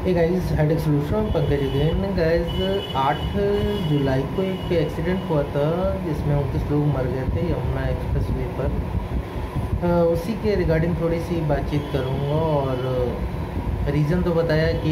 हे guys, headache solution Pankaj again. Guys 8 जुलाई को एक एक्सीडेंट हुआ था जिसमें 29 लोग मर गए थे यमुना एक्सप्रेसवे पर। उसी के रिगार्डिंग थोड़ी सी बातचीत करूँगा और रीज़न तो बताया कि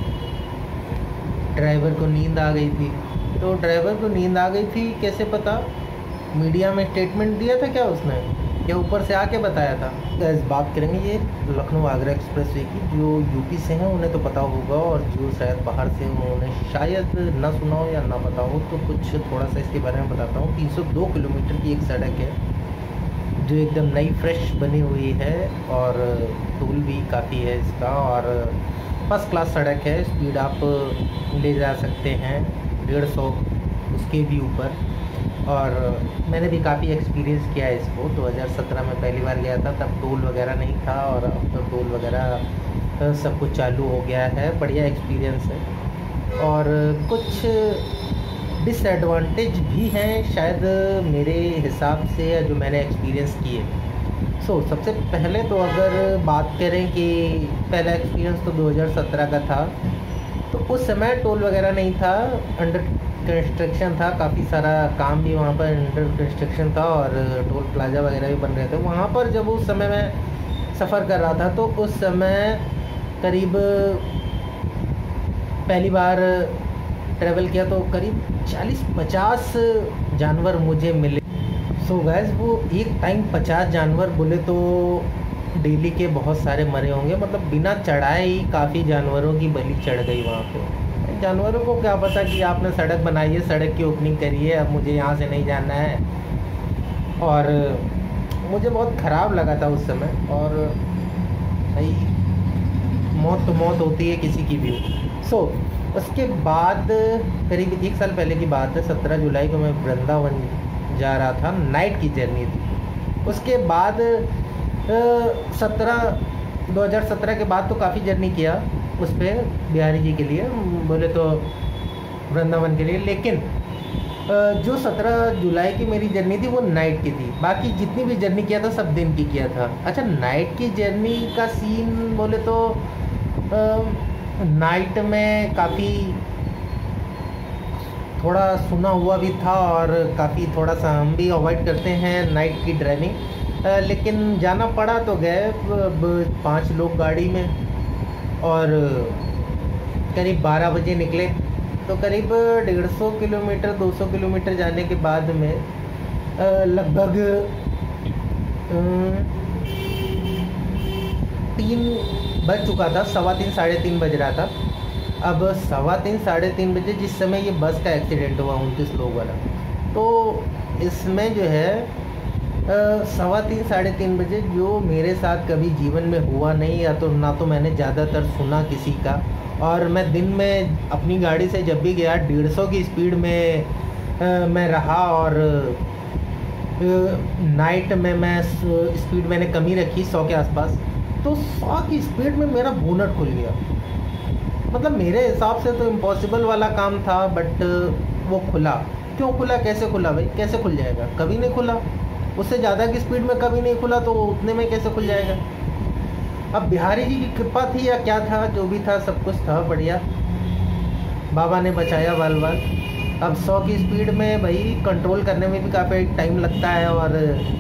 ड्राइवर को नींद आ गई थी। तो ड्राइवर को नींद आ गई थी कैसे पता? मीडिया में स्टेटमेंट दिया था क्या उसने, या ऊपर से आके बताया था? गाइस बात करेंगे ये लखनऊ आगरा एक्सप्रेसवे की। जो यूपी से हैं उन्हें तो पता होगा, और जो शायद बाहर से उन्होंने शायद ना सुना हो या ना पता हो, तो कुछ थोड़ा सा इसके बारे में बताता हूँ। 302 किलोमीटर की एक सड़क है जो एकदम नई फ्रेश बनी हुई है, और टोल भी काफ़ी है इसका, और फर्स्ट क्लास सड़क है। स्पीड आप ले जा सकते हैं 150 उसके भी ऊपर। और मैंने भी काफ़ी एक्सपीरियंस किया है इसको। 2017 में पहली बार गया था, तब टोल वगैरह नहीं था, और अब तो टोल वगैरह सब कुछ चालू हो गया है। बढ़िया एक्सपीरियंस है, और कुछ डिसएडवांटेज भी हैं शायद मेरे हिसाब से, या जो मैंने एक्सपीरियंस किए। सबसे पहले तो अगर बात करें कि पहला एक्सपीरियंस तो 2017 का था, तो उस समय टोल वगैरह नहीं था, अंडर कंस्ट्रक्शन था। काफ़ी सारा काम भी वहाँ पर अंडर कंस्ट्रक्शन था, और टोल प्लाजा वगैरह भी बन रहे थे वहाँ पर। जब उस समय मैं सफ़र कर रहा था, तो उस समय करीब पहली बार ट्रैवल किया तो करीब 40-50 जानवर मुझे मिले। गाइस वो एक टाइम 50 जानवर बोले तो डेली के बहुत सारे मरे होंगे। मतलब बिना चढ़ाए ही काफ़ी जानवरों की बलि चढ़ गई वहाँ पे। जानवरों को क्या पता कि आपने सड़क बनाई है, सड़क की ओपनिंग करी है, अब मुझे यहाँ से नहीं जाना है। और मुझे बहुत ख़राब लगा था उस समय। और भाई मौत तो मौत होती है किसी की भी। उसके बाद करीब 1 साल पहले की बात है, 17 जुलाई को मैं वृंदावन जा रहा था, नाइट की जर्नी थी। उसके बाद 2017 के बाद तो काफ़ी जर्नी किया उस पर बिहारी जी के लिए, बोले तो वृंदावन के लिए। लेकिन जो 17 जुलाई की मेरी जर्नी थी वो नाइट की थी। बाकी जितनी भी जर्नी किया था सब दिन की किया था। अच्छा, नाइट की जर्नी का सीन बोले तो नाइट में काफ़ी थोड़ा सुना हुआ भी था, और काफ़ी थोड़ा सा हम भी अवॉइड करते हैं नाइट की ड्राइविंग। लेकिन जाना पड़ा तो गए 5 लोग गाड़ी में, और करीब 12 बजे निकले। तो करीब 150 किलोमीटर 200 किलोमीटर जाने के बाद में लगभग 3 बज चुका था, 3:15 साढ़े 3 बज रहा था। अब 3:15 साढ़े 3 बजे जिस समय ये बस का एक्सीडेंट हुआ 29 लोग वाला, तो इसमें जो है 3:15 साढ़े 3 बजे जो मेरे साथ कभी जीवन में हुआ नहीं, या तो ना तो मैंने ज़्यादातर सुना किसी का। और मैं दिन में अपनी गाड़ी से जब भी गया 150 की स्पीड में मैं रहा, और नाइट में मैं स्पीड मैंने कमी रखी 100 के आसपास। तो 100 की स्पीड में मेरा बोनट खुल गया। मतलब मेरे हिसाब से तो इम्पॉसिबल वाला काम था, बट वो खुला। क्यों खुला, कैसे खुला भाई? कैसे खुल जाएगा? कभी नहीं खुला। उससे ज़्यादा की स्पीड में कभी नहीं खुला, तो उतने में कैसे खुल जाएगा? अब बिहारी जी की कृपा थी या क्या था, जो भी था सब कुछ था बढ़िया, बाबा ने बचाया बाल बाल। अब 100 की स्पीड में भाई कंट्रोल करने में भी काफ़ी टाइम लगता है, और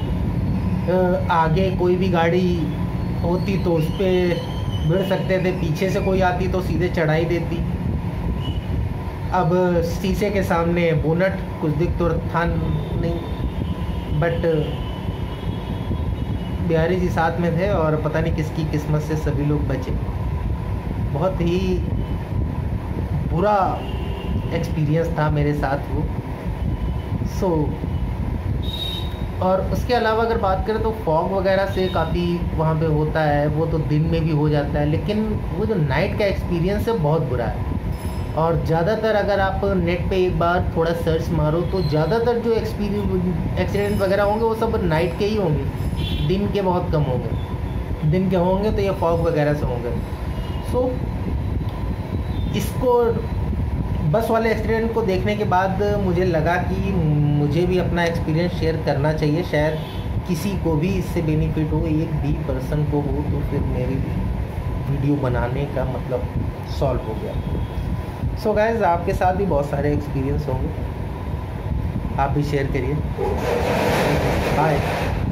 आगे कोई भी गाड़ी होती तो उस पर भिड़ सकते थे, पीछे से कोई आती तो सीधे चढ़ाई देती। अब शीशे के सामने बोनट, कुछ दिख तो था नहीं, बट बिहारी जी साथ में थे, और पता नहीं किसकी किस्मत से सभी लोग बचे। बहुत ही बुरा एक्सपीरियंस था मेरे साथ वो। और उसके अलावा अगर बात करें तो फॉग वगैरह से काफ़ी वहाँ पे होता है, वो तो दिन में भी हो जाता है, लेकिन वो जो नाइट का एक्सपीरियंस है बहुत बुरा है। और ज़्यादातर अगर आप नेट पे एक बार थोड़ा सर्च मारो, तो ज़्यादातर जो एक्सीडेंट वगैरह होंगे वो सब नाइट के ही होंगे, दिन के बहुत कम होंगे। दिन के होंगे तो ये फॉग वगैरह से होंगे। इसको बस वाले एक्सीडेंट को देखने के बाद मुझे लगा कि मुझे भी अपना एक्सपीरियंस शेयर करना चाहिए। शायद किसी को भी इससे बेनिफिट हो, एक भी पर्सन को हो, तो फिर मेरे भी वीडियो बनाने का मतलब सॉल्व हो गया। सो गाइस, आपके साथ भी बहुत सारे एक्सपीरियंस होंगे, आप भी शेयर करिए। बाय।